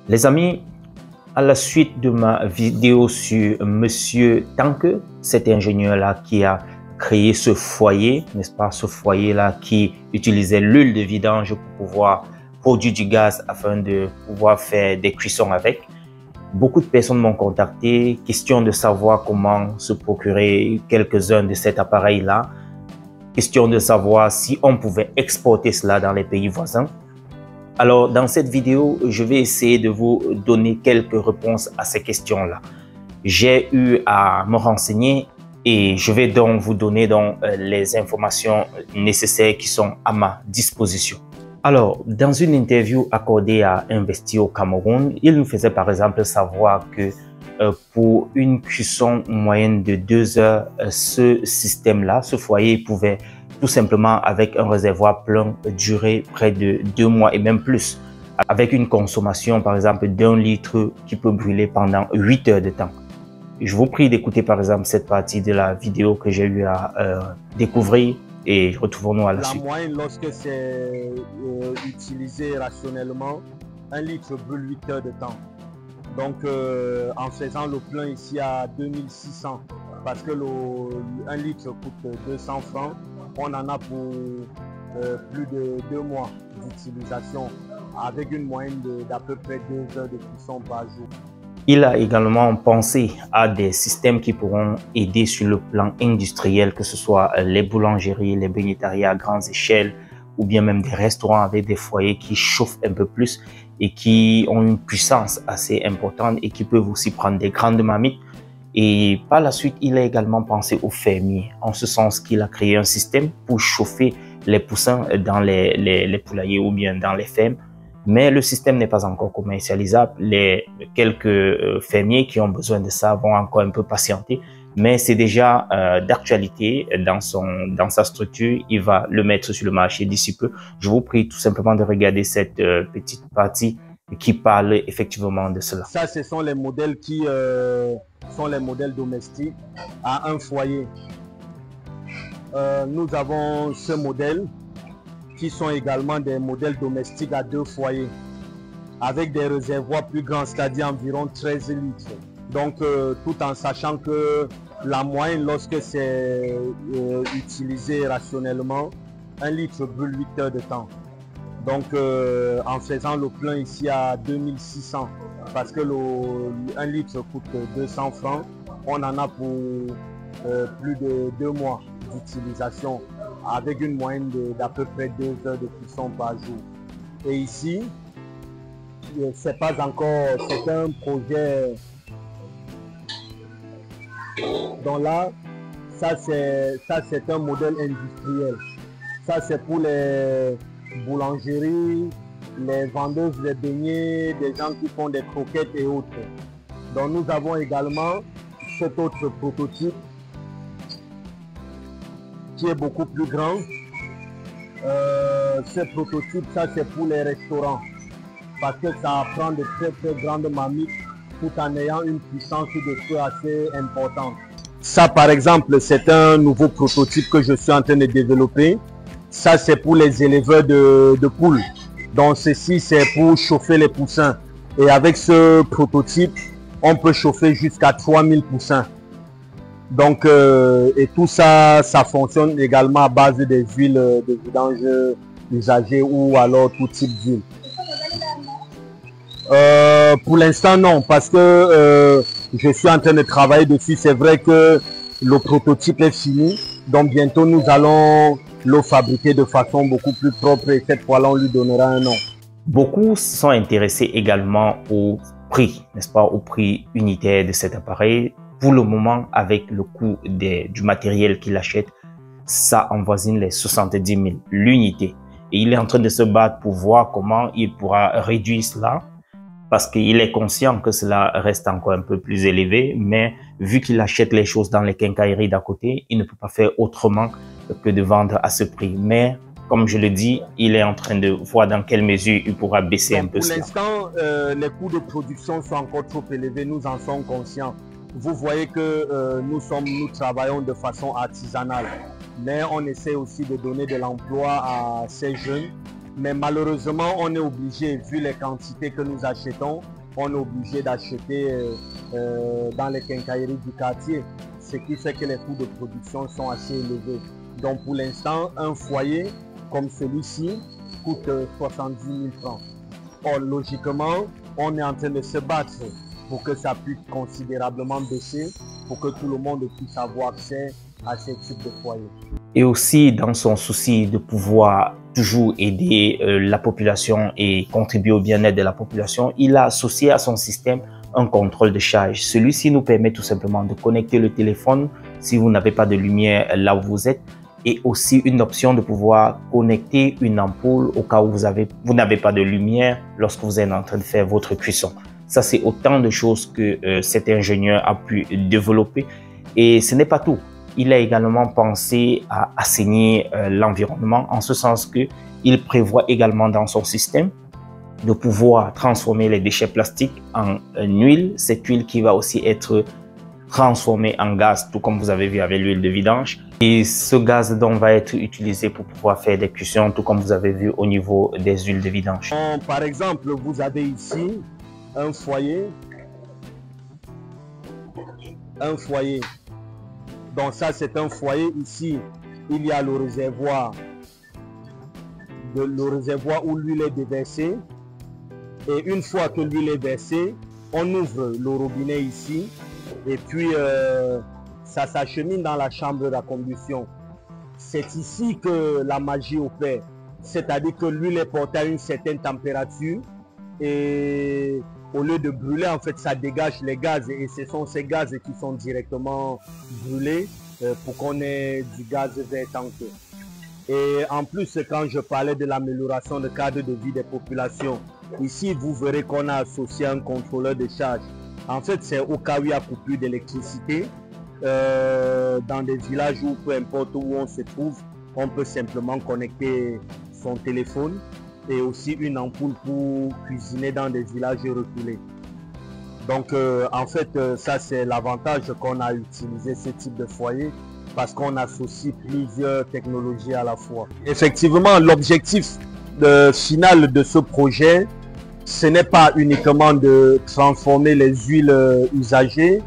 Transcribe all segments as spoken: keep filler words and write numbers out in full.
Les amis, à la suite de ma vidéo sur Monsieur Tanke, cet ingénieur-là qui a créé ce foyer, n'est-ce pas, ce foyer-là qui utilisait l'huile de vidange pour pouvoir produire du gaz afin de pouvoir faire des cuissons avec. Beaucoup de personnes m'ont contacté, question de savoir comment se procurer quelques-uns de cet appareil-là, question de savoir si on pouvait exporter cela dans les pays voisins. Alors, dans cette vidéo, je vais essayer de vous donner quelques réponses à ces questions-là. J'ai eu à me renseigner et je vais donc vous donner donc les informations nécessaires qui sont à ma disposition. Alors, dans une interview accordée à Investir au Cameroun, il nous faisait par exemple savoir que euh, pour une cuisson moyenne de deux heures, euh, ce système-là, ce foyer pouvait tout simplement avec un réservoir plein durer près de deux mois et même plus, avec une consommation par exemple d'un litre qui peut brûler pendant huit heures de temps. Je vous prie d'écouter par exemple cette partie de la vidéo que j'ai eu à euh, découvrir et retrouvons-nous à la, la suite. La moyenne, lorsque c'est euh, utilisé rationnellement, un litre brûle huit heures de temps. Donc euh, en faisant le plein ici à deux mille six cents, parce que le, un litre coûte deux cents francs, on en a pour euh, plus de deux mois d'utilisation avec une moyenne d'à peu près deux heures de cuisson par jour. Il a également pensé à des systèmes qui pourront aider sur le plan industriel, que ce soit les boulangeries, les bénétariats à grande échelle ou bien même des restaurants avec des foyers qui chauffent un peu plus et qui ont une puissance assez importante et qui peuvent aussi prendre des grandes marmites. Et par la suite, il a également pensé aux fermiers, en ce sens qu'il a créé un système pour chauffer les poussins dans les, les, les poulaillers ou bien dans les fermes. Mais le système n'est pas encore commercialisable. Les quelques fermiers qui ont besoin de ça vont encore un peu patienter. Mais c'est déjà euh, d'actualité dans, son, dans sa structure. Il va le mettre sur le marché d'ici peu. Je vous prie tout simplement de regarder cette euh, petite partie qui parle effectivement de cela. Ça, ce sont les modèles qui euh, sont les modèles domestiques à un foyer. Euh, nous avons ce modèle qui sont également des modèles domestiques à deux foyers avec des réservoirs plus grands, c'est-à-dire environ treize litres. Donc, euh, tout en sachant que la moyenne, lorsque c'est euh, utilisé rationnellement, un litre brûle huit heures de temps. Donc, euh, en faisant le plein ici à deux mille six cents, parce que le, un litre coûte deux cents francs, on en a pour euh, plus de deux mois d'utilisation avec une moyenne d'à peu près deux heures de cuisson par jour. Et ici, c'est pas encore, c'est un projet. Donc là, ça c'est ça c'est un modèle industriel. Ça c'est pour les boulangeries, les vendeuses de beignets, des gens qui font des croquettes et autres. Donc nous avons également cet autre prototype qui est beaucoup plus grand. Euh, ce prototype, ça c'est pour les restaurants parce que ça prend de très très grandes marmites tout en ayant une puissance de feu assez importante. Ça par exemple, c'est un nouveau prototype que je suis en train de développer. Ça c'est pour les éleveurs de, de poules. Donc ceci c'est pour chauffer les poussins. Et avec ce prototype, on peut chauffer jusqu'à trois mille poussins. Donc, euh, et tout ça, ça fonctionne également à base des huiles de vidange usagées ou alors tout type d'huile. Euh, pour l'instant, non, parce que euh, je suis en train de travailler dessus. C'est vrai que le prototype est fini, donc bientôt nous allons le fabriquer de façon beaucoup plus propre et cette fois-là, on lui donnera un nom. Beaucoup sont intéressés également au prix, n'est-ce pas, au prix unitaire de cet appareil. Pour le moment, avec le coût des, du matériel qu'il achète, ça avoisine les soixante-dix mille l'unité. Et il est en train de se battre pour voir comment il pourra réduire cela parce qu'il est conscient que cela reste encore un peu plus élevé. Mais vu qu'il achète les choses dans les quincailleries d'à côté, il ne peut pas faire autrement que de vendre à ce prix. Mais comme je le dis, il est en train de voir dans quelle mesure il pourra baisser. Donc, un peu pour cela. Pour l'instant, euh, les coûts de production sont encore trop élevés. Nous en sommes conscients. Vous voyez que euh, nous, sommes, nous travaillons de façon artisanale, mais on essaie aussi de donner de l'emploi à ces jeunes Mais malheureusement, on est obligé, vu les quantités que nous achetons, on est obligé d'acheter euh, euh, dans les quincailleries du quartier, ce qui fait que les coûts de production sont assez élevés. Donc pour l'instant, un foyer comme celui-ci coûte soixante-dix mille francs. Or, logiquement, on est en train de se battre pour que ça puisse considérablement baisser, pour que tout le monde puisse avoir accès à ce type de foyer. Et aussi, dans son souci de pouvoir toujours aider euh, la population et contribuer au bien-être de la population, il a associé à son système un contrôle de charge. Celui-ci nous permet tout simplement de connecter le téléphone si vous n'avez pas de lumière là où vous êtes, et aussi une option de pouvoir connecter une ampoule au cas où vous avez, vous n'avez pas de lumière lorsque vous êtes en train de faire votre cuisson. Ça, c'est autant de choses que euh, cet ingénieur a pu développer. Et ce n'est pas tout. Il a également pensé à assainir euh, l'environnement, en ce sens qu'il prévoit également dans son système de pouvoir transformer les déchets plastiques en une huile. Cette huile qui va aussi être transformée en gaz, tout comme vous avez vu avec l'huile de vidange. Et ce gaz donc va être utilisé pour pouvoir faire des cuissons, tout comme vous avez vu au niveau des huiles de vidange. Par exemple, vous avez ici un foyer. Un foyer. Donc ça, c'est un foyer. Ici, il y a le réservoir, de, le réservoir où l'huile est déversée. Et une fois que l'huile est versée, on ouvre le robinet ici. Et puis, euh, ça s'achemine dans la chambre à combustion. C'est ici que la magie opère. C'est-à-dire que l'huile est portée à une certaine température. Et au lieu de brûler, en fait, ça dégage les gaz. Et ce sont ces gaz qui sont directement brûlés euh, pour qu'on ait du gaz vert tanké. Et en plus, quand je parlais de l'amélioration du cadre de vie des populations, ici, vous verrez qu'on a associé un contrôleur de charge. En fait, c'est au cas où il y a coupure d'électricité. Euh, dans des villages où, peu importe où on se trouve, on peut simplement connecter son téléphone et aussi une ampoule pour cuisiner dans des villages reculés. Donc, euh, en fait, euh, ça, c'est l'avantage qu'on a utilisé ce type de foyer, parce qu'on associe plusieurs technologies à la fois. Effectivement, l'objectif euh, final de ce projet, ce n'est pas uniquement de transformer les huiles euh, usagées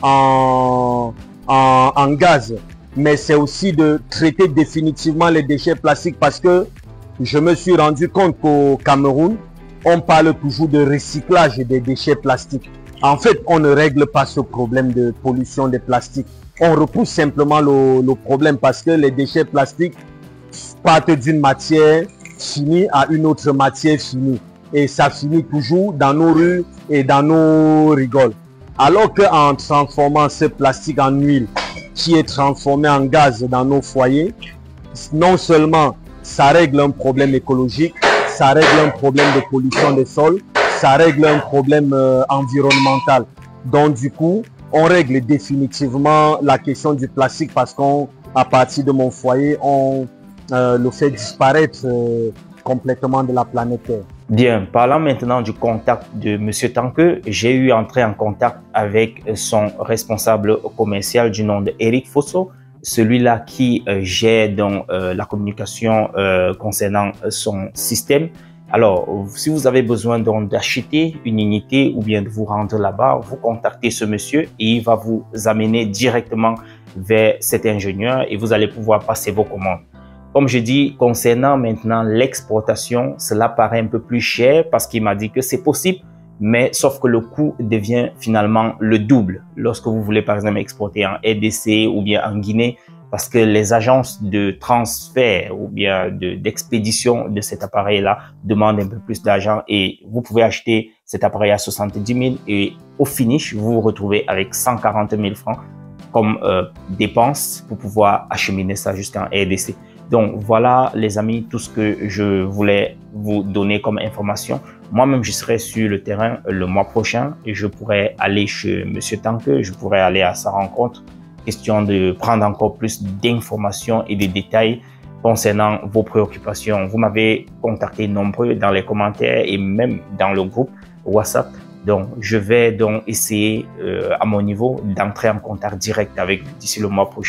en, en, en gaz, mais c'est aussi de traiter définitivement les déchets plastiques, parce que je me suis rendu compte qu'au Cameroun, on parle toujours de recyclage des déchets plastiques. En fait, on ne règle pas ce problème de pollution des plastiques. On repousse simplement le, le problème, parce que les déchets plastiques partent d'une matière finie à une autre matière finie. Et ça finit toujours dans nos rues et dans nos rigoles. Alors qu'en transformant ce plastique en huile, qui est transformé en gaz dans nos foyers, non seulement ça règle un problème écologique, ça règle un problème de pollution des sols, ça règle un problème euh, environnemental. Donc du coup, on règle définitivement la question du plastique, parce qu'à partir de mon foyer, on euh, le fait disparaître euh, complètement de la planète Terre. Bien, parlant maintenant du contact de M. Tanke, j'ai eu entré en contact avec son responsable commercial du nom de Eric Fosso, celui-là qui euh, gère donc euh, la communication euh, concernant son système. Alors, si vous avez besoin donc d'acheter une unité ou bien de vous rendre là-bas, vous contactez ce monsieur et il va vous amener directement vers cet ingénieur et vous allez pouvoir passer vos commandes. Comme je dis, concernant maintenant l'exportation, cela paraît un peu plus cher parce qu'il m'a dit que c'est possible, mais sauf que le coût devient finalement le double lorsque vous voulez par exemple exporter en R D C ou bien en Guinée, parce que les agences de transfert ou bien d'expédition de, de cet appareil-là demandent un peu plus d'argent et vous pouvez acheter cet appareil à soixante-dix mille et au finish, vous vous retrouvez avec cent quarante mille francs comme euh, dépense pour pouvoir acheminer ça jusqu'en R D C. Donc voilà les amis, tout ce que je voulais vous donner comme information. Moi-même, je serai sur le terrain le mois prochain et je pourrai aller chez M. Tanke, je pourrai aller à sa rencontre, question de prendre encore plus d'informations et de détails concernant vos préoccupations. Vous m'avez contacté nombreux dans les commentaires et même dans le groupe WhatsApp. Donc, je vais donc essayer euh, à mon niveau d'entrer en contact direct avec vous d'ici le mois prochain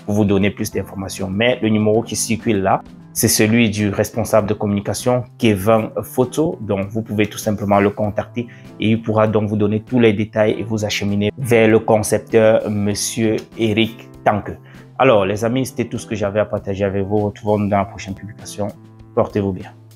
pour vous donner plus d'informations. Mais le numéro qui circule là, c'est celui du responsable de communication, Kevin Photo. Donc, vous pouvez tout simplement le contacter et il pourra donc vous donner tous les détails et vous acheminer vers le concepteur, Monsieur Eric Tanque. Alors, les amis, c'était tout ce que j'avais à partager avec vous. Retrouvons-nous dans la prochaine publication. Portez-vous bien.